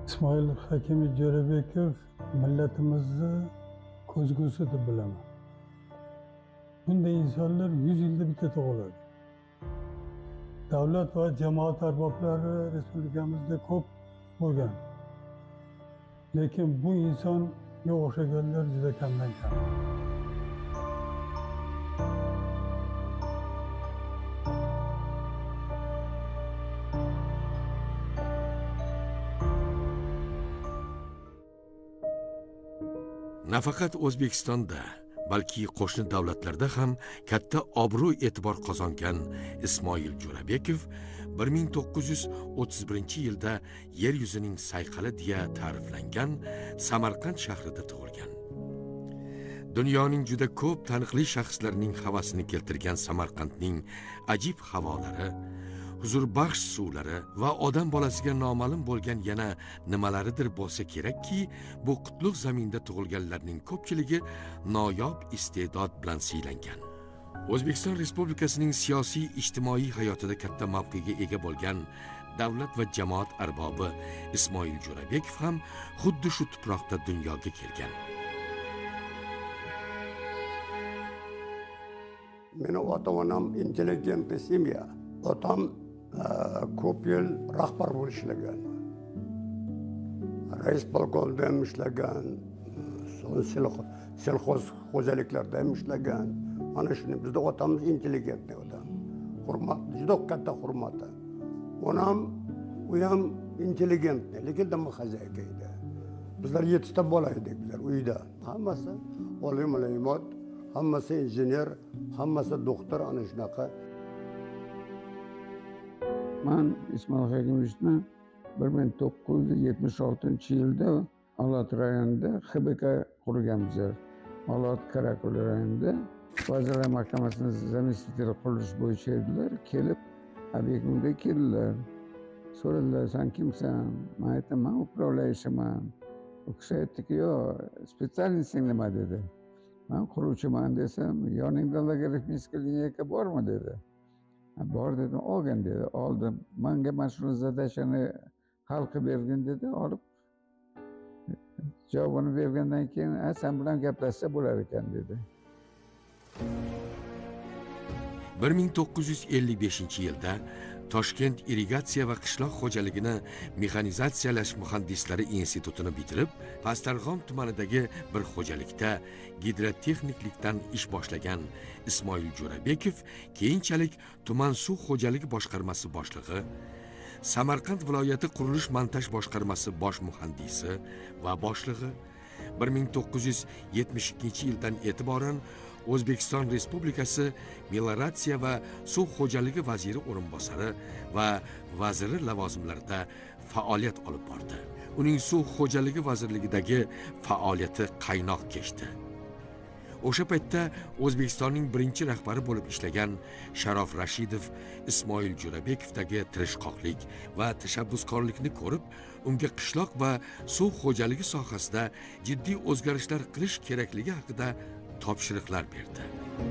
İsmail Hakimi Jo'rabekov millatimizni ko'zgusi deb bilaman. Bunday insonlar 100 yilda bitta tug'iladi. Davlat va jamoat arboblari respublikamizda ko'p bo'lgan. Lekin bu insonga o'xshaganlar juda kamdan kam. Nafaqat O'zbekistonda, balki qo'shni davlatlarda ham katta obro' e'tibor qozongan Ismoil Jo'rabekov 1931-yilda yer yuzining sayqali deya ta'riflangan Samarqand shahrida tug'ilgan. Dunyoning juda ko'p taniqli shaxslarining havasini keltirgan Samarqandning ajib havolari, huzurbaxsh suvlari va odam bolasiga noma'lum bo'lgan yana nimalaridir bo'lsa kerakki, bu qutlug' zaminda tug'ilganlarning ko'pchiligi noyob iste'dod bilan siylangan. O'zbekiston Respublikasining siyosiy ijtimoiy hayotida katta mavqega ega bo'lgan davlat va jamoat arbobi Ismoil Jo'rabekov ham xuddi shu tuproqda dunyoga kelgan. Meni ota-onam intelligent семья. Otam ko'p yil rahbar bo'lib ishlagan. Rais polkovda ham ishlagan, selxoz xo'jaliklarda ham ishlagan. Mana shuni bizda otamiz intelligentni odam. Hurmat, juda katta hurmati. Onam u ham intelligentni, lekin dama xazayka edi. Bizlar 7 ta bola edik bizlar uyda. Hammasi oliy ma'lumot, hammasi injener, hammasi doktor ana shunaqa. Ben İsmail Hakimovichni 1976-yilda Olot rayonida HBK qurganmiz. Olot Karakol rayonida Vazirlar Mahkamasining zamestiteli qurilish bo'yicha edilar. Kelib, obyektga keldilar. So'radilar, "Sen kimsan?" Men aytdim, "Men upravlayishiman." U kishi aytdiki, "Yo'q, spetsialnisting nima?" dedi. "Men quruvchiman" desam, "Yoningda logarifmik lineyka bormi?" dedi. Bor dedim, olgin dedi. Oldim. Menga mana shu zadachani hal qilib bergin dedi. Olib javobini bergandan keyin, "Sen bilan gaplashsa bo'lar ekan" dedi. 1955-yilda Toshkent irrigatsiya va qishloq xo'jaligini mexanizatsiyalash muhandislari institutini bitirib, Pastarg'om tumanidagi bir xo'jalikda gidrotexniklikdan ish boshlagan Ismoil Jo'rabekov keyinchalik tuman suv xo'jaligi boshqarmasi boshlig'i, Samarqand viloyati qurilish montaj boshqarmasi bosh muhandisi va boshlig'i, 1972-yildan e'tiboran O'zbekiston Respublikasi melioratsiya va suv xo'jaligi vaziri o'rinbosari va vaziri lavozimlarida faoliyat olib bordi. Uning suv xo'jaligi vazirligidagi faoliyati qaynoq kechdi. O'sha paytda O'zbekistonning birinchi rahbari bo'lib ishlagan Sharof Rashidov Ismoil Jo'rabekovdagi tirishqoqlik va tashabbuskorlikni ko'rib, unga qishloq va suv xo'jaligi sohasida jiddiy o'zgarishlar qilish kerakligi haqida topshiriqlar berdi.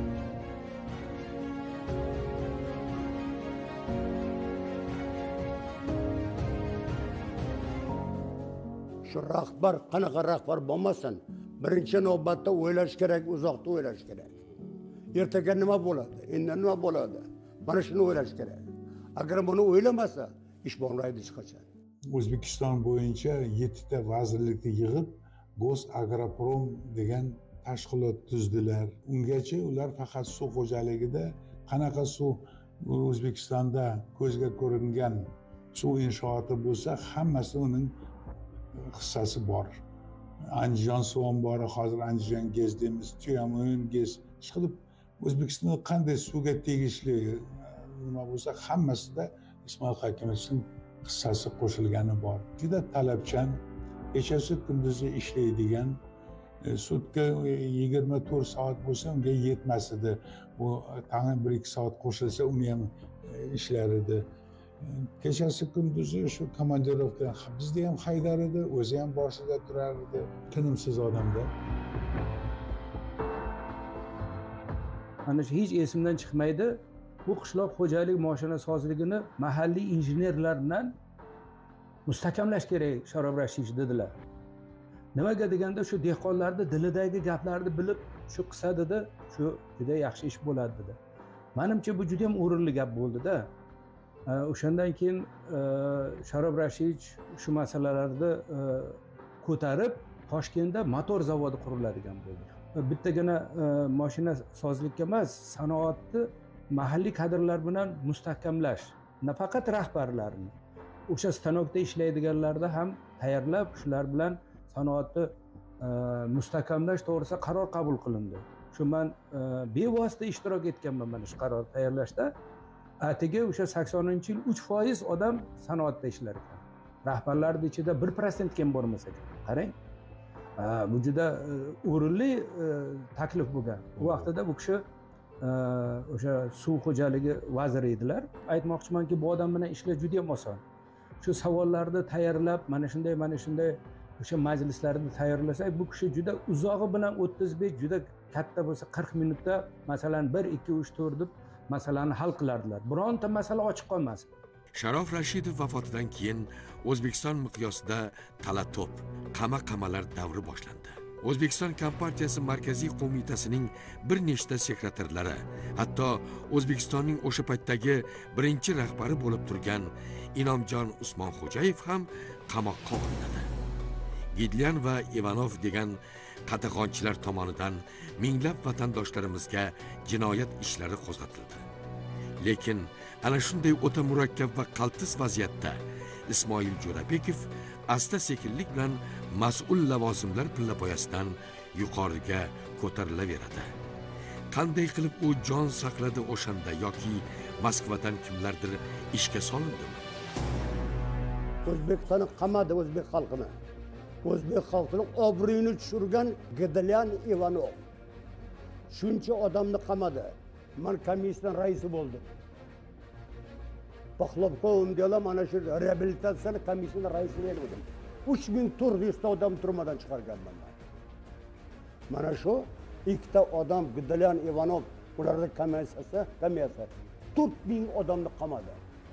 Shu rahbar qanaqa rahbar bo'lmasin, birinchi navbatda o'ylash kerak, uzoqda o'ylash kerak. Ertaga nima bo'ladi, endi nima bo'ladi? Mana shuni o'ylash kerak. Agar buni o'ylamasa, ish bo'lmaydi hech qachon. O'zbekiston bo'yicha 7 ta vazirlikni yig'ib, Gosagroprom degan tashkilot tuzdilar. Ungacha ular faqat suv xo'jaligida qanaqa suv O'zbekistonda ko'zga ko'ringan suv inshooti bo'lsa, hammasi uning hissasi bor. Andijon suv ombori, hozir Andijon GES deymiz, Tuyamo'yin GES. Chiqib O'zbekistonda qanday suvga tegishli nima bo'lsa, hammasida Ismoil Hakimovning hissasi qo'shilgani bor. Juda talabchan, kechasi kunduzi ishlaydigan, sutka 24 soat bo'lsa unga yetmas edi. Bu tag'in 1-2 soat qo'shilsa uni ham ishlar edi. Kechasi kunduzi shu komandirovka bizni ham haydar edi, o'zi ham boshida turar edi. Tinimsiz odamda. Mana shu hech esimdan chiqmaydi. Bu qishloq xo'jalik mashina sozligini mahalliy injenerlar bilan mustahkamlash kerak Sharof Rashidovich dedilar. Nimaga deganda shu dehqonlarni dilidagi gaplarni bilib shu qilsa dedi, shu juda yaxshi ish bo'ladi dedi. Menimcha bu juda ham o'rinli gap bo'ldi-da. O'shandan keyin Sharof Rashidovich shu masalalarni ko'tarib Toshkentda motor zavodi quriladigan bo'ldi. Bittagina mashina sozlikka emas, sanoatni mahalliy kadrlar bilan mustahkamlash, nafaqat rahbarlarni, o'sha stanokda ishlaydiganlarni ham tayyorlab, shular bilan sanoatni mustahkamlash to'g'risida qaror qabul qilindi. Shu men bevosita ishtirok etganman mana shu qaror tayyorlashda. Atigi o'sha 80-yil 3% odam sanoatda ishlar ekan. Rahbarlarning ichida 1% kim bo'lmasa kerak. Qarang. Bu juda o'rinli taklif bo'lgan. Bu vaqtida bu kishi o'sha suv xo'jaligi vaziri edilar. Aytmoqchimanki, bu odam bilan ishlash juda ham oson. Shu savollarni tayyorlab, mana shunday o'sha majlislarni tayyorlasak, bu kishi juda uzog'i bilan o'tkazib, juda katta bo'lsa 40 minutda masalan 1 2 3 4 deb masalani hal qilardilar. Bironta masala ochiq qolmas. Sharof Rashidov vafotidan keyin O'zbekiston miqyosida tala-to'p, qama-qamalar davri boshlandi. O'zbekiston Kompartiyasi Markaziy qo'mitasining bir nechta sekretarlari, hatto O'zbekistonning o'sha paytdagi birinchi rahbari bo'lib turgan Inomjon Usmonxo'jayev ham qamoqqa olinadi. Gidlyan va Ivanov degan qatag'onchilar tomonidan minglab vatandoshlarimizga jinoyat ishlari qo'zg'atildi. Lekin ana shunday o'ta murakkab va qaltis vaziyatda Ismoil Jo'rabekov asta-sekinlik bilan mas'ul lavozimlar pillapoyasidan yuqoriga ko'tarilaveradi. Qanday qilib u jon saqladi o'shanda yoki Moskvadan kimlardir ishga solindimi? O'zbekistonni qamadi o'zbek xalqini. O'zbek xalqining obro'yini tushirgan Gidlyan Ivanov. Shuncha odamni qamadi. Men komissiyaning raisi bo'ldim. Paxlovkovim diyorlar, mana shu reabilitatsiya komissiyasining raisini bo'ldim. 3400 ta odam turmadan chiqarganman. Mana shu ikkita odam Gidlyan Ivanov, ularning komissiyasi 4000 odamni qamadi.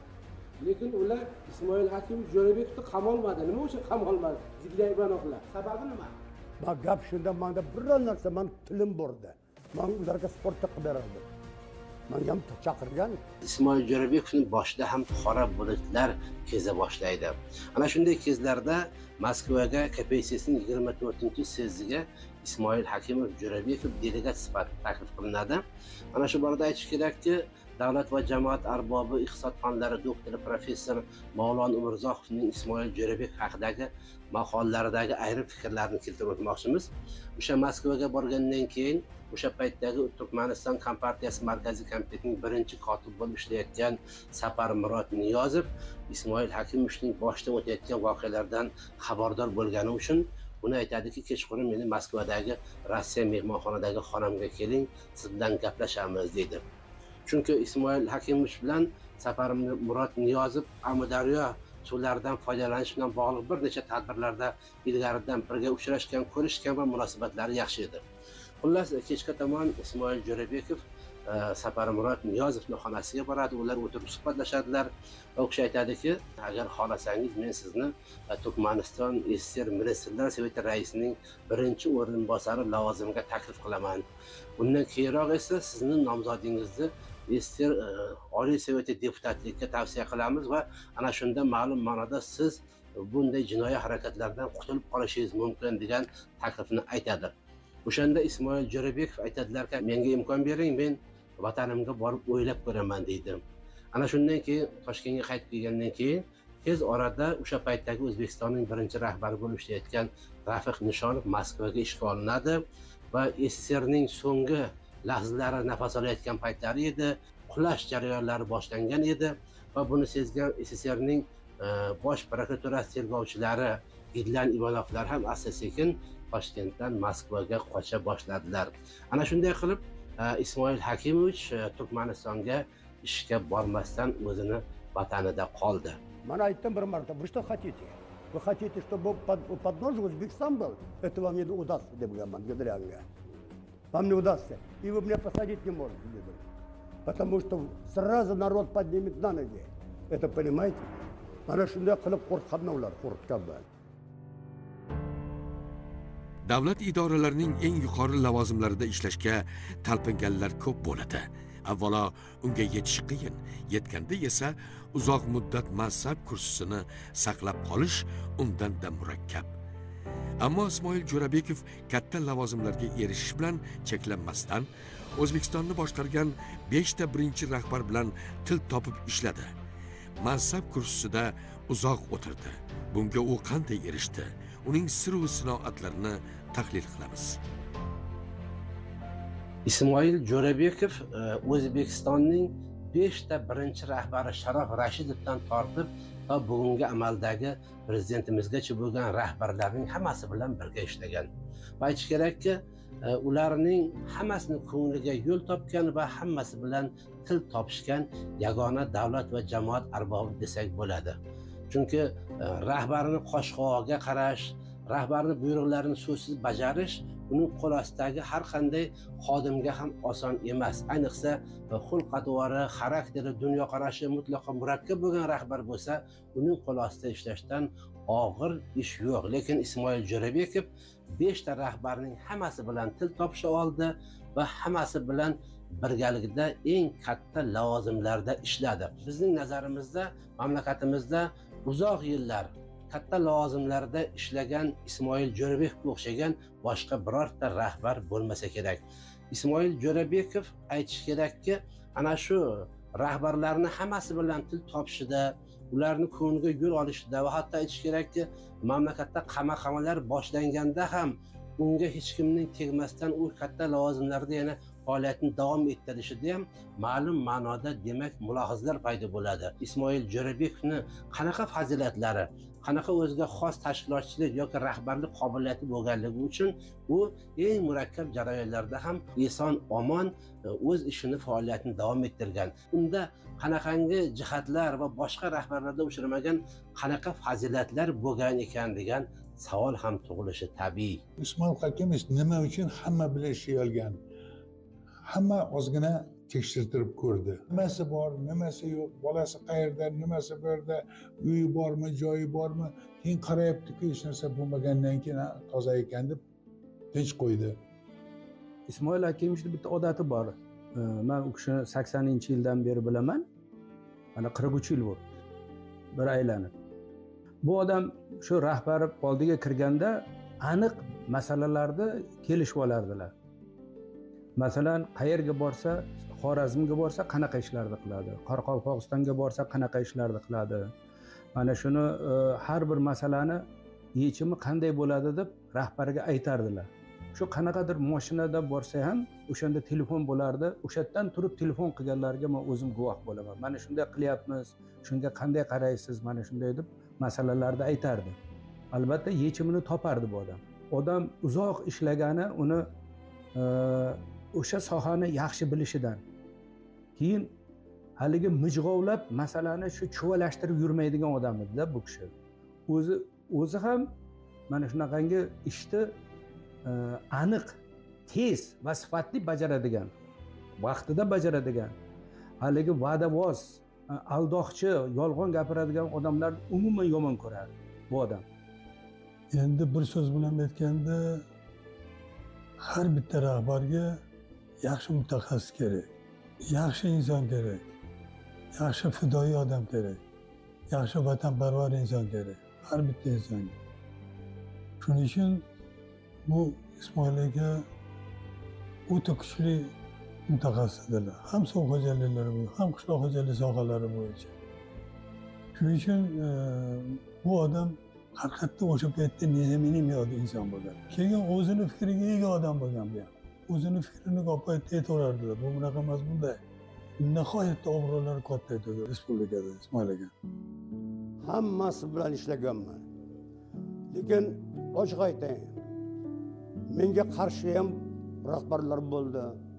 Lekin ular Ismoil Hakimov Jo'rabekovni qamolmadi. Nima uchun qamolmadi? Gidlyan Ivanovlar. Sababi nima? Bak gap shunda, menda biror narsa, men tilim bordi. Men ularga sportda qilib berardim. Men ham chaqirgan. Ismoil Jo'rabekovning boshida ham qora bulutlar keza boshlaydi. Ana shunday kezlarda Moskvaga KPSSning 24-sezziga Ismoil Hakimov Jo'rabekov delegat sifatida taklif qilinadi. Ana shu borada aytish kerakki, Davlat va jamoat arbobi iqtisod fanlari doktori professor Mavlon Umurzoqovning Ismoil Jo'rabekov haqidagi maqolalaridagi ayrim fikrlarni keltirib o'tmoqchimiz. O'sha Moskvaga borgandan keyin o'sha paytdagi Turkmaniston Kompartiyasi Markaziy komitetining birinchi kotibi bo'lib ishlayotgan Sapar Murod Niyozov Ismoil Hakimovning boshdan o'tayotgan voqealardan xabardor bo'lgani uchun uni aytadiki, kechqurun meni Moskvadagi Rossiya mehmonxonadagi xonamga keling, siz bilan gaplashamiz deydi. Chunki Ismoil Hakimovich bilan Sapar Murod Niyozov Amudaryo suvlaridan foydalanish bilan bog'liq bir necha tadbirlarda ilgaridan birga uchrashgan, ko'rishgan va munosabatlari yaxshi edi. Xullas, kechga tomon Ismoil Jo'rabekov Sapar Murod Niyozovning xonasiga boradi, ular o'tirib suhbatlashadilar va u kishi aytadiki, agar xohlasangiz men sizni Turkmaniston SSR Ministrlar Soveti raisining birinchi o'rinbosari lavozimiga taklif qilaman. Bundan keyinroq esa sizning nomzodingizni SSR Oliy Soveti deputatlikka tavsiya qilamiz va ana shunda ma'lum ma'noda siz bunday jinoiy harakatlardan qutulib qolishingiz mumkin degan taklifni aytadi. O'shanda Ismoil Jo'rabekov aytadilarki, menga imkon bering, men vatanimga borib o'ylab ko'raman deydi. Ana shundan keyin Toshkentga qaytib kelgandan keyin tez orada o'sha paytdagi O'zbekistonning birinchi rahbari bo'lib ishlayotgan Rafiq Nishonov Moskvaga ishga olinadi va SSRning so'nggi lahzalari nafas olayotgan paytlari edi, qulash jarayonlari boshlangan edi va buni sezgan SSRning bosh prokuraturasi tergovchilari Gidlyan Ivanovlar ham asta-sekin Toshkentdan Moskvaga qocha boshladilar. Ana shunday qilib Ismoil Hakimovich Turkmanistonga ishga bormasdan o'zini vatanida qoldi. Men aytdim bir marta, "Вы что хотите? Вы хотите, чтобы подножье Узбекистан был? Это вам не удастся", degan Gidlyanга. "Вам не удастся, и вы меня посадить не можете", dedim. Потому что сразу народ поднимет на ноги. Это понимаете? Mana shunday qilib qo'rqqanlar ular, qo'rqganman. Davlat idoralarining eng yuqori lavozimlarida ishlashga talpinganlar ko'p bo'ladi. Avvalo, unga yetish qiyin, yetganda esa uzoq muddat mansab kursisini saqlab qolish undan-da murakkab. Ammo Ismoil Jo'rabekov katta lavozimlarga erishish bilan cheklanmasdan, O'zbekistonni boshqargan 5 ta birinchi rahbar bilan til topib ishladi. Mansab kursisida uzoq o'tirdi. Bunga u qanday erishdi? Uning sir va sinoatlarini tahlil qilamiz. Ismoil Jo'rabekov O'zbekistonning 5 ta birinchi rahbari Sharof Rashidovdan tortib to bugungi amaldagi prezidentimizgacha bo'lgan rahbarlarning hammasi bilan birga ishlagan. Va aytish kerakki, ularning hammasini ko'ngliga yo'l topgan va hammasi bilan til topishgan yagona davlat va jamoat arbobi desak bo'ladi. Chunki rahbarni qosh-qovog'iga qarash, rahbarning buyruqlarini so'zsiz bajarish uning qo'l ostidagi har qanday xodimga ham oson emas. Ayniqsa xulq-atvori, xarakteri, dunyoqarashi mutlaqo murakkab bo'lgan rahbar bo'lsa, uning qo'l ostida ishlashdan og'ir ish yo'q. Lekin Ismoil Jo'rabekov 5 ta rahbarning hammasi bilan til topisha oldi va hammasi bilan birgalikda eng katta lavozimlarda ishladi. Bizning nazarimizda mamlakatimizda uzoq yillar katta lavozimlarda ishlagan Ismoil Jo'rabekovga o'xshagan boshqa birorta rahbar bo'lmasa kerak. Ismoil Jo'rabekov aytish kerakki, ana shu rahbarlarni hammasi bilan til topishida, ularni ko'ngliga yo'l olishida va hatto aytish kerakki, mamlakatda qamoqxonalar boshlanganda ham unga hech kimning tegmasdan u katta lavozimlarda yana faoliyatini davom ettirishida ham ma'lum ma'noda demak mulohazalar paydo bo'ladi. Ismoil Jo'rabekovni qanaqa fazilatlari, qanaqa o'ziga xos tashkilotchilik yoki rahbarlik qobiliyati bo'lganligi uchun u eng murakkab jarayonlarda ham eson omon o'z ishini, faoliyatini davom ettirgan. Unda qanaqangi jihatlar va boshqa rahbarlarda uchramagan qanaqa fazilatlar bo'lgan ekan degan savol ham tug'ilishi tabiiy. Ismoil Hakimov nima uchun hamma bilan ishlay olgan? Hamma ozgina tekshirtirib ko'rdi. Nimasi bor, nimasi yo'q, bolasi qayerda, nimasi bu yerda, uyi bormi, joyi bormi? Keyin qarayapti-ku, hech narsa bo'lmagandan keyin toza ekan deb tinch qo'ydi. Ismoil Hakimovning bitta odati bor. Men u kishini 80-yildan beri bilaman. Mana 43 yil bo'ldi. Bir aylanib. Bu odam shu rahbarlik oldiga kirganda aniq masalalarda kelishib olardilar. Masalan, qayerga borsa, Xorazmga borsa qanaqa ishlarni qiladi, Qoraqalpog'istonga borsa qanaqa ishlarni qiladi. Mana shuni har bir masalani yechimi qanday bo'ladi deb rahbarga aytardilar. Shu qanaqadir mashinada borsa ham o'shanda telefon bo'lardi. O'shadan turib telefon qilganlarga men o'zim guvoh bo'laman. Mana shunday qilyapmiz, shunga qanday qaraysiz, mana shunday deb masalalarni aytardi. Albatta yechimini topardi bu odam. Odam uzoq ishlagani uni o'sha sohani yaxshi bilishidan. Keyin haligi mijg'ovlab masalani shu chuvalashtirib yurmaydigan odam edi-da bu kishi. O'zi ham mana shunaqangi ishni aniq, tez va sifatli bajaradigan, vaqtida bajaradigan, haligi va'davoz, aldoqchi, yolg'on gapiradigan odamlarni umuman yomon ko'rardi bu odam. Endi bir so'z bilan aytganda, har bitta rahbarga yaxshi mutaxassis kerak, yaxshi inson kerak, yaxshi fidoyi odam kerak, yaxshi vatanparvar inson kerak, har bitta insonga. Shuning uchun bu Ismoil aka o'ta kuchli mutaxassis edilar. Ham suv xo'jaliklari bo'yicha, ham qishloq xo'jaligi sohalari bo'yicha. Shuning uchun bu odam haqiqatda o'sha paytda nezamin yodi inson bo'lgan. Keyin o'zini fikriga ega odam bo'lgan bu ham. O'zini fikrini ko'p aytaverardilar. Bu bunaqa emas, bunday. Nihoyatda obro'lari katta edi respublikada Ismoil aka. Hammasi bilan ishlaganman. Lekin ochiq aytayin, menga qarshi ham rahbarlar bo'ldi.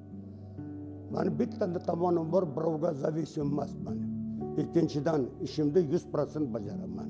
Mani bitta tomonim bor, birovga zavisim emasman. Ikkinchidan ishimni 100% bajaraman.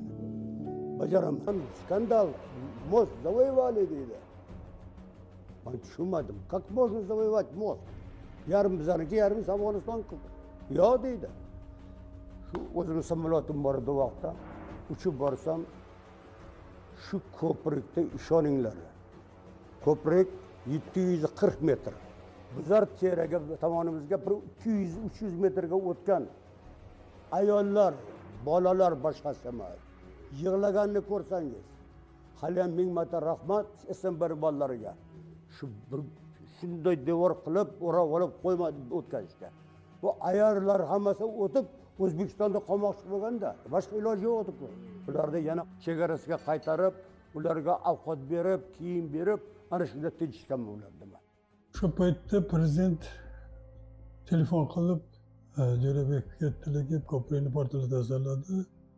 Skandal, мост завоевали deydi. Ben tushunmadim. Как можно завоевать мост? Yarım bizaniki, yarım Afg'oniston. Yo deydi. Shu o'zini samolyotim bor edi vaqtda. uchib borsam shu ko'prikda ishoninglar, ko'prik 740 metr. Bizlar cheraga tomonimizga bir 200-300 metrga o'tgan ayollar, bolalar boshqasi emas. Yig'laganini ko'rsangiz, hali ham ming marta rahmat SMBR bolalariga. Shu bir shunday devor qilib, o'rab olib qo'ymadi o'tkazishga. Bu ayollar hammasi o'tib O'zbekistonda qolmoqchi bo'lganda, boshqa iloji yo'q edi-ku. Ularni yana chegarasiga qaytarib, ularga ovqat berib, kiyim berib, ana shunda tinchishganman ularni. Shu paytda prezident telefon qilib, Jo'rabekka tilagib ko'prikni portlatib tashladi.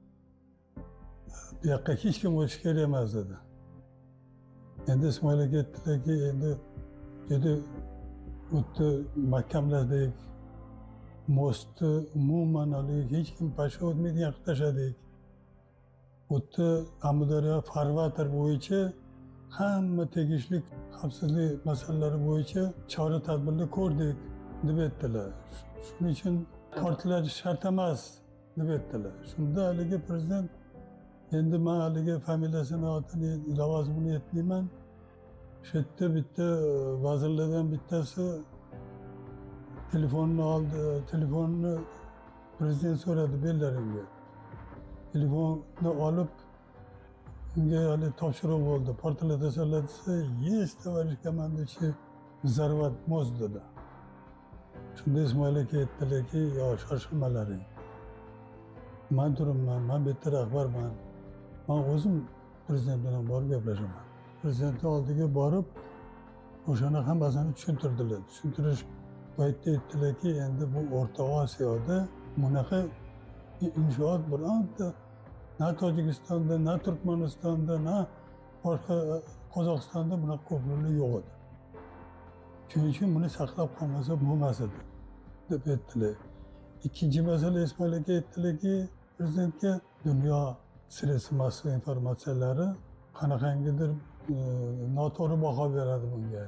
Bu yoqqa hech kim o'tish kerak emas dedi. Endi Ismoil aka aytdilarki, endi juda o'tni mahkamladik, mostni umuman hech kim boshqa o'tmaydigan qilib tashladik. O'tni Amudaryo farvator bo'yicha hamma tegishli xavfsizlik masalalari bo'yicha chora tadbirlar ko'rdik deb aytdilar. Shuning uchun tortilash shart emas deb aytdilar. Shunda haligi prezident endi men haligi familiyasini, otini, lavozimini aytmayman. Shu yerda bitta vazirlardan bittasi telefonni oldi, telefonni prezident so'radi bellaringga. Telefonni olib unga hali topshiriq bo'ldi. Portlatib tashlasa, есть, товарищ командующий, взорвать мост dedi. Shunda Ismoil aka aytdilarki, yo shoshilmalaring. Men turibman, men bitta rahbarman. Men o'zim prezident bilan borib gaplashaman. Prezidentning oldiga borib, o'shani hammasini tushuntirdilar. Tushuntirish paytda aytdilarki, endi bu O'rta Osiyoda bunaqa inshoot bironta na Tojikistonda, na Turkmanistonda, na boshqa Qozog'istonda bunaqa ko'priklar yo'q edi. Shuning uchun buni saqlab qolmasa bo'lmas edi deb aytdilar. Ikkinchi masala, Ismoil aka aytdilarki, prezidentga dunyo sirasi massiv informatsiyalari qanaqangidir noto'g'ri baho beradi bunga.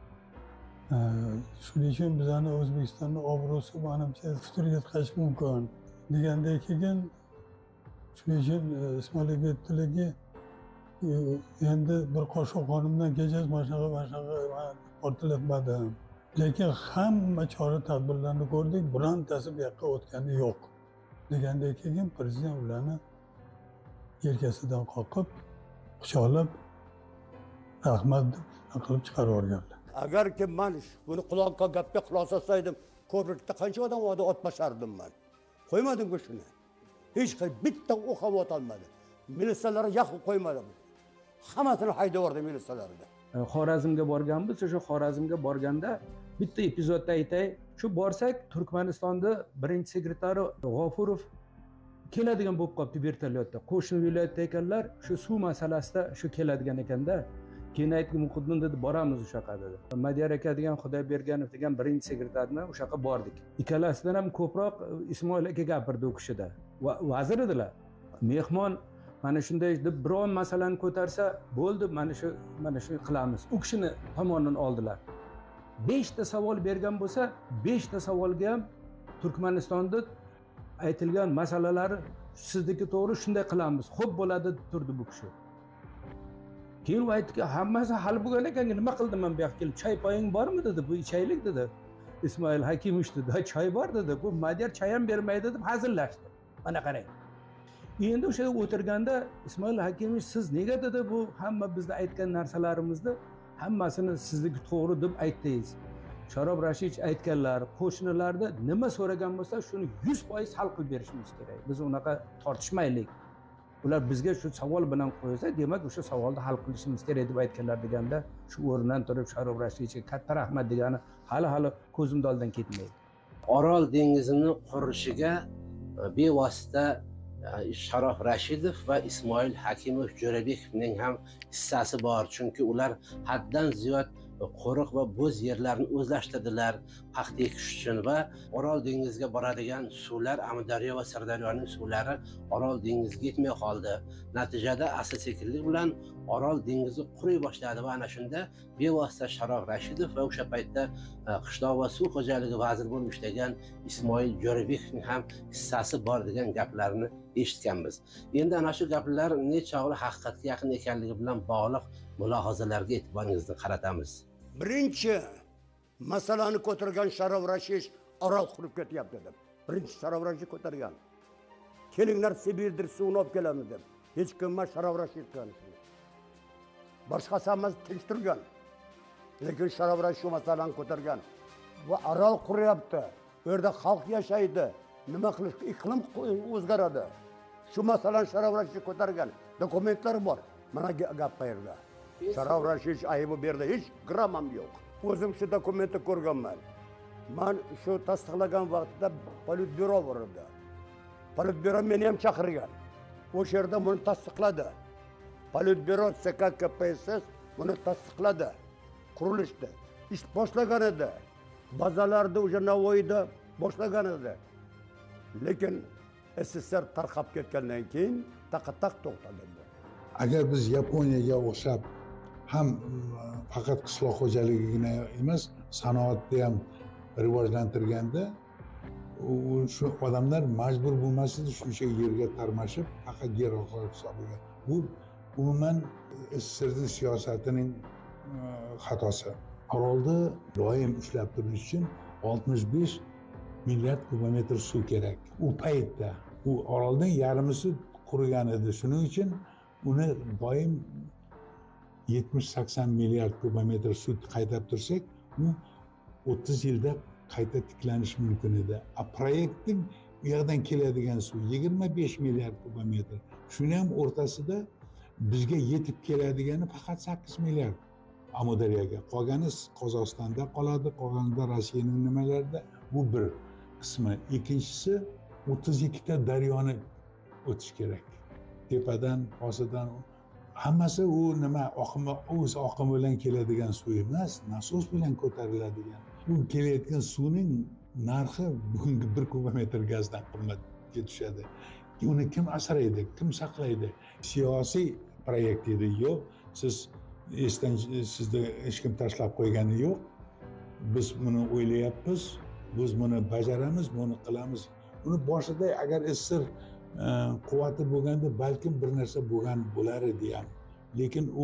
Shuning uchun bizani O'zbekistonning obro'si menimcha futurga yetkazish mumkin degandek keyin, shuning uchun Ismoil aka aytdilarki, endi bir qoshiq qonimdan kechasiz, mana shunaqa portlatmadim. Lekin hamma chora tadbirlarni ko'rdik, birontasi bu yoqqa o'tgani yo'q degandek keyin prezident ularni yelkasidan qoqib, quchoqlab, rahmat deb qilib chiqarib yuborganlar. Agarki men buni quloqqa gapga quloq solsaydim, ko'prikda qancha odam otmashardim men. Qo'ymadim-ku shuni. Hech bitta o'q ham otolmadim. Militsiyalar yoqib qo'ymadim. Hammasini haydab yubordi militsiyalarni. Xorazmga borganmiz. O'sha Xorazmga borganda bitta epizodda aytay. Shu borsak, Turkmanistonda birinchi sekretari G'ofurov keladigan bo'lib qolibdi vertolyotda. Qo'shni viloyatda ekanlar, shu suv masalasida shu keladigan ekanda, keyin aytdim, Muhiddin dedi, boramiz o'sha yoqqa dedi. Madiyar aka degan, Xudoyberganov degan birinchi sekretarni o'sha yoqqa bordik. Ikkalasidan ham ko'proq Ismoil aka gapirdi u kishida. Vazir edilar. Mehmon mana shunday deb biron masalani ko'tarsa, bo'ldi, mana shu qilamiz. U kishini tomonidan oldilar. 5 ta savol bergan bo'lsa, 5 ta savolga ham Turkmanistonda aytilgan masalalari sizniki to'g'ri, shunday qilamiz. Xo'p bo'ladi deb turdi bu kishi. Keyin u aytdiki, hammasi hal bo'lgan ekan, nima qildim men bu yoqqa kelib? Choy poying bormi dedi, bu ichaylik dedi. Ismoil Hakimovich dedi, choy bor dedi. Bu Madiyar choy ham bermaydi deb hazillashdi. Mana qarang. Endi o'sha o'tirganda Ismoil Hakimovich, siz nega dedi bu hamma bizda aytgan narsalarimizni hammasini sizniki to'g'ri deb aytdingiz. Sharob Rashidovich aytganlar, qo'shnilarda nima so'ragan bo'lsa, shuni 100% hal qilib berishimiz kerak. Biz unaqa tortishmaylik. Ular bizga shu savol bilan qo'ysa, demak o'sha savolni hal qilishimiz kerak deb aytganlar deganda, shu o'rnidan turib Sharob Rashidovichga katta rahmat degani hali ko'zimda oldan ketmaydi. Orol dengizini qurilishiga bevosita Sharof Rashidov va Ismoil Hakimov Jo'rabekovning ham hissasi bor, chunki ular haddan ziyod qo'riq va bo'z yerlarni o'zlashtirdilar paxta ekish uchun va Orol dengiziga boradigan suvlar Amudaryo va Sirdaryoning suvlari Orol dengiziga yetmay qoldi. Natijada asta-sekinlik bilan Orol dengizi quriy boshladi va ana shunda bevosita Sharof Rashidov va o'sha paytda qishloq va suv xo'jaligi vaziri bo'lib ishlagan Ismoil Jo'rabekovning ham hissasi bor degan gaplarni eshitganmiz. Endi ana shu gaplar nechog'li haqiqatga yaqin ekanligi bilan bog'liq mulohazalarga e'tiboringizni qaratamiz. Birinchi masalani ko'targan Sharof Rashid Orol qurib ketyapti deb. Birinchi Sharof Rashid ko'targan. Kelinglar Sibirdir suvni olib kelamiz deb. Hech kim emas Sharof Rashid qilgan. Boshqasi hammasi tinch turgan. Lekin Sharof Rashid shu masalani ko'targan. Va Orol quryapti. Bu yerda xalq yashaydi. Nima qilish? Iqlim o'zgaradi. Shu masalani Sharof Rashid ko'targan. Dokumentlari bor. Mana gap qayerda? Sharof Rashid aybi bu yerda hech gram ham yo'q. O'zim shu dokumentni ko'rganman. Men shu tasdiqlagan vaqtda Politbyuro bor edi. Politbyuro meni ham chaqirgan. O'sha yerda buni tasdiqladi. Politbyuro SK KPSS buni tasdiqladi. Qurilishdi. Ish boshlagan edi. Bazalarda o'sha Navoiyda boshlagan edi. Lekin SSR tarqab ketgandan keyin taqataq to'xtadi. Agar biz Yaponiyaga o'xshab ham faqat qishloq xo'jaligigina emas, sanoatni ham rivojlantirganda shu odamlar majbur bo'lmasdi shuncha yerga tarmashib, faqat yer hisobiga. Bu umuman SSR siyosatining xatosi. Orolda doim ushlab turish uchun 65 milliard kubometr suv kerak. U paytda u Oroldan yarmisi qurigan edi. Shuning uchun uni doim 70-80 milliard kubometr suv qaydab tursak, u 30 yilda qayta tiklanishi mumkin edi. Proyektning u yoqdan keladigan suv 25 milliard kubometr. Shuni ham o'rtasida bizga yetib keladigani faqat 8 milliard Amudaryoga. Qolgani Qozog'istonda qoladi, qolganida Rossiyaning nimalarida. Bu bir qismi. Ikkinchisi 32 ta daryoni o'tish kerak. Tepadan, ostidan hammasi u nima oqimi, o'z oqimi bilan keladigan suv emas, nasos bilan ko'tariladigan. Bu kelayotgan suvning narxi bugungi 1 kubometr gazdan qimmatga tushadi. Uni kim asraydi, kim saqlaydi? Siyosiy proyekt edi. Yo'q, siz esdan sizda hech kim tashlab qo'ygani yo'q. Biz buni o'ylayapmiz, biz buni bajaramiz, buni qilamiz. Uni boshida agar SSR quvvati bo'lganda balkim bir narsa bo'lgan bo'lar edi ham. Lekin u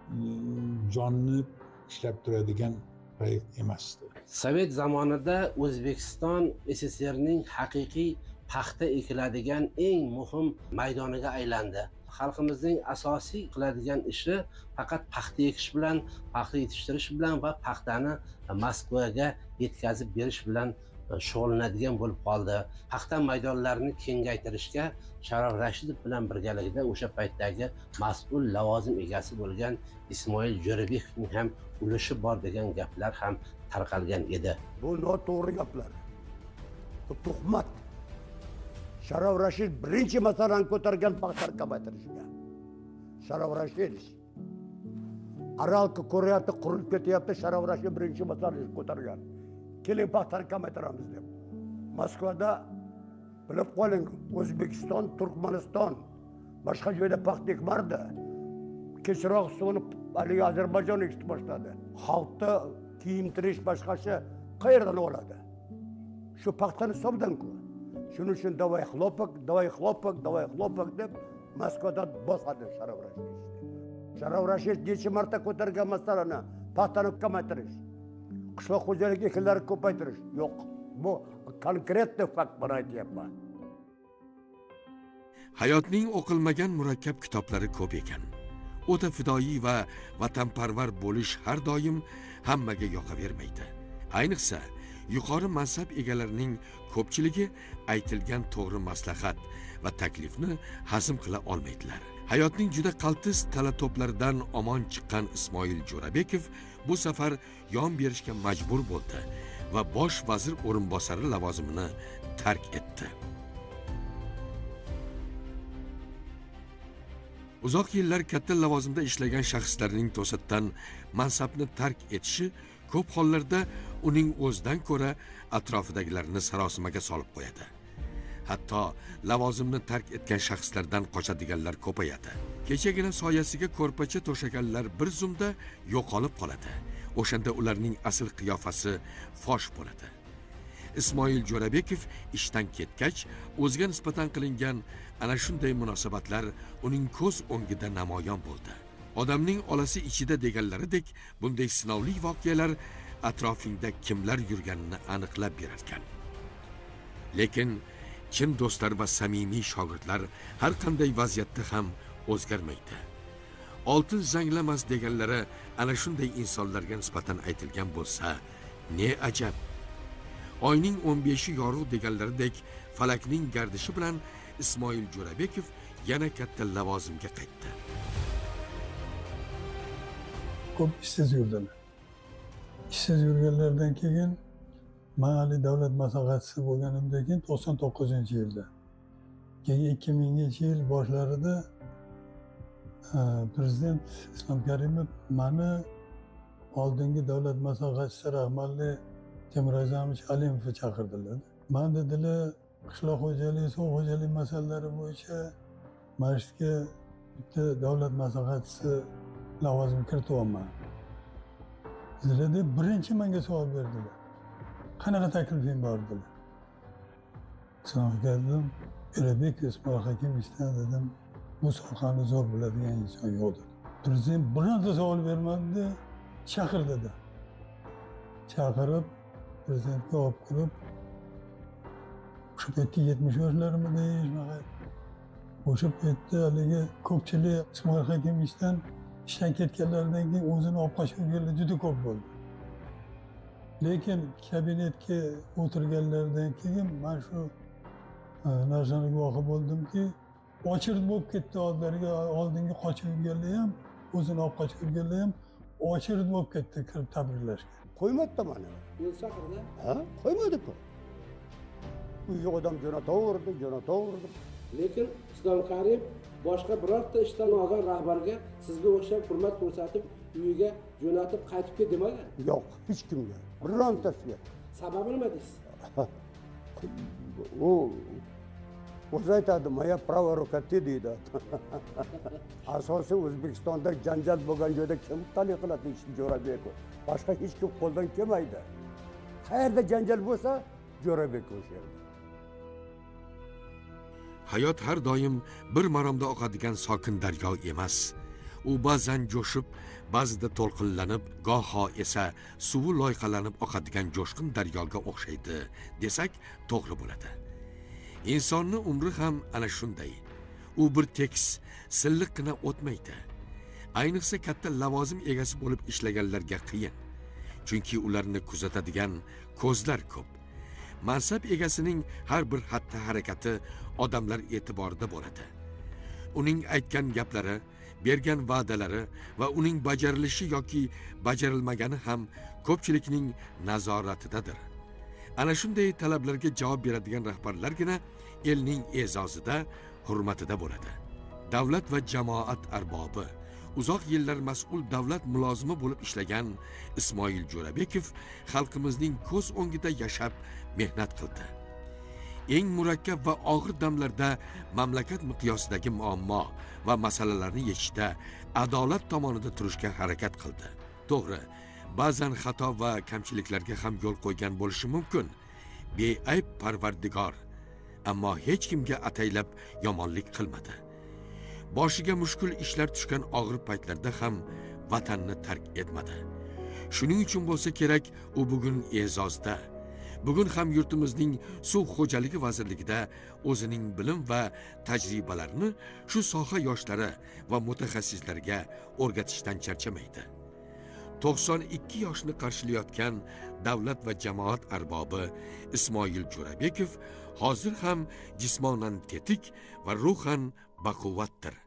jonni ishlab turadigan proyekt emasdi. Sovet zamonida O'zbekiston SSRning haqiqiy paxta ekiladigan eng muhim maydoniga aylandi. Xalqimizning asosiy qiladigan ishi faqat paxta ekish bilan, paxta yetishtirish bilan va paxtani Moskvaga yetkazib berish bilan shug'ullanadigan bo'lib qoldi. Paxta maydonlarini kengaytirishga Sharof Rashidov bilan birgalikda o'sha paytdagi mas'ul lavozim egasi bo'lgan Ismoil Jo'rabekovning ham ulushi bor degan gaplar ham tarqalgan edi. Bu noto'g'ri gaplar. Bu tuhmat. Sharof Rashid birinchi masalani ko'targan paxta kamaytirishga. Sharof Rashid Orolni ko'ryapti, qurilib ketyapti. Sharof Rashid birinchi masalani ko'targan. Keling paxtani kamaytiramiz deb. Moskvada bilib qoling, O'zbekiston, Turkmaniston boshqa joyda paxta ekmardi. Kechroq suvni haligi Ozarbayjon ekib boshladi. Xalqda kiyimtirish boshqasi qayerdan oladi? Shu paxtani hisobdan-ku. Shuning uchun davay xlopak deb Moskvada bosadi Sharof Rashid. Sharof Rashid necha marta ko'targan masalani paxtani kamaytirish, qishloq xo'jaligi ekinlarini ko'paytirish. Yo'q, bu konkretniy fakt bilan aytyapman. Hayotning o'qilmagan murakkab kitoblari ko'p ekan. O'ta fidoyi va vatanparvar bo'lish har doim hammaga yoqavermaydi. Ayniqsa yuqori mansab egalarining ko'pchiligi aytilgan to'g'ri maslahat va taklifni hazm qila olmaydilar. Hayotning juda qaltis talato'plaridan omon chiqqan Ismoil Jo'rabekov bu safar yon berishga majbur bo'ldi va bosh vazir o'rinbosari lavozimini tark etdi. Uzoq yillar katta lavozimda ishlagan shaxslarning to'satdan mansabni tark etishi ko'p hollarda uning o'zidan ko'ra atrofidagilarni sarosimaga solib qo'yadi. Hatto lavozimni tark etgan shaxslardan qochadiganlar ko'payadi. Kechagina soyasiga ko'rpacha to'shaganlar bir zumda yo'qolib qoladi. O'shanda ularning asl qiyofasi fosh bo'ladi. Ismoil Jo'rabekov ishdan ketgach, o'ziga nisbatan qilingan ana shunday munosabatlar uning ko'z o'ngida namoyon bo'ldi. Odamning olasi ichida deganlaridek, bunday sinovli voqealar atrofingda kimlar yurganini aniqlab berar ekan. Lekin chin do'stlar va samimiy shogirdlar har qanday vaziyatda ham o'zgarmaydi. Oltin zanglamas deganlari ana shunday insonlarga nisbatan aytilgan bo'lsa, ne ajab. Oyning 15 yorug' deganlaridek falakning gardishi bilan Ismoil Jo'rabekov yana katta lavozimga qaytdi. Ko'p ishsiz yurdilar. Ishsiz yurganlardan keyin mahalliy davlat maslahatchisi bo'lganimdan keyin 99-yilda. Keyin 2000-yil boshlarida prezident Islom Karimov meni oldingi davlat maslahatchisi rahmatli Temur Azamovich Alimovga chaqirdilar. Men dedilar, qishloq xo'jaligi, suv xo'jaligi masalalari bo'yicha masjidga bitta davlat maslahatchisi lavozimi kirityapman. Sizlar deb birinchi menga savol berdilar. Qanaqa taklifing bor dedilar. So'ng keldim, Jo'rabek Ismoil Hakimovdan dedim, bu sohani zo'r biladigan inson yo'q dedi. Prezident bironta savol bermadi, chaqir dedi. Chaqirib prezidentga olib kirib, o'sha paytda 70 yoshlarmidi, o'sha paytda haligi ko'pchilik Ismoil Hakimovdan ishdan ketganlaridan keyin o'zini olib qochib yurganlar juda ko'p bo'ldi. Lekin kabinetga o'tirganlaridan keyin men shu narsani guvohi bo'ldimki, ochiq bo'lib ketdi oldingi qochib yurganlar ham, o'zini olib qochib yurganlar ham ochiq bo'lib ketdi kirib tabriklashga. Qo'ymadi mana. O'zi chaqirdi. Ha? Qo'ymadi-ku. Uyga odam jo'nataverdi. Lekin Islom Karimov boshqa birorta ishdan olgan rahbarga sizga o'xshab hurmat ko'rsatib, uyiga jo'natib qaytib ket demagan. Yo'q, hech kimga. Birontasiga. Sababi nima deysiz? O'zi aytadi, "Moya prava ruka" deydi. Asosiy O'zbekistonda janjal bo'lgan joyda kim taniq qiladi ishni Jo'rabekov? Boshqa hech kim qo'ldan kelmaydi. Qayerda janjal bo'lsa, Jo'rabekov o'sha yerda. Hayot har doim bir maromda oqadigan sokin daryo emas. U ba'zan jo'shib, ba'zida to'lqinlanib, goho esa suvi loyqalanib oqadigan jo'shqin daryoga o'xshaydi desak to'g'ri bo'ladi. Insonning umri ham ana shunday. U bir tekis, silliqqina o'tmaydi. Ayniqsa katta lavozim egasi bo'lib ishlaganlarga qiyin. Chunki ularni kuzatadigan ko'zlar ko'p. Mansab egasining har bir xatti-harakati odamlar e'tiborida bo'ladi. Uning aytgan gaplari, bergan va'dalari va uning bajarilishi yoki bajarilmagani ham ko'pchilikning nazoratidadir. Ana shunday talablarga javob beradigan rahbarlargina elning e'zozida, hurmatida bo'ladi. Davlat va jamoat arbobi, uzoq yillar mas'ul davlat mulozimi bo'lib ishlagan Ismoil Jo'rabekov xalqimizning ko'z o'ngida yashab mehnat qildi. Eng murakkab va og'ir damlarda mamlakat miqyosidagi muammo va masalalarni yechishda adolat tomonida turishga harakat qildi. To'g'ri, ba'zan xato va kamchiliklarga ham yo'l qo'ygan bo'lishi mumkin. Beayb Parvardigor, ammo hech kimga ataylab yomonlik qilmadi. Boshiga mushkul ishlar tushgan og'ir paytlarda ham vatanni tark etmadi. Shuning uchun bo'lsa kerak, u bugun e'zozda. Bugun ham yurtimizning suv xo'jaligi vazirligida o'zining bilim va tajribalarini shu soha yoshlari va mutaxassislariga o'rgatishdan charchamaydi. 92 yoshni qarshilayotgan davlat va jamoat arbobi Ismoil Jo'rabekov hozir ham jismonan tetik va ruhan baquvvatdir.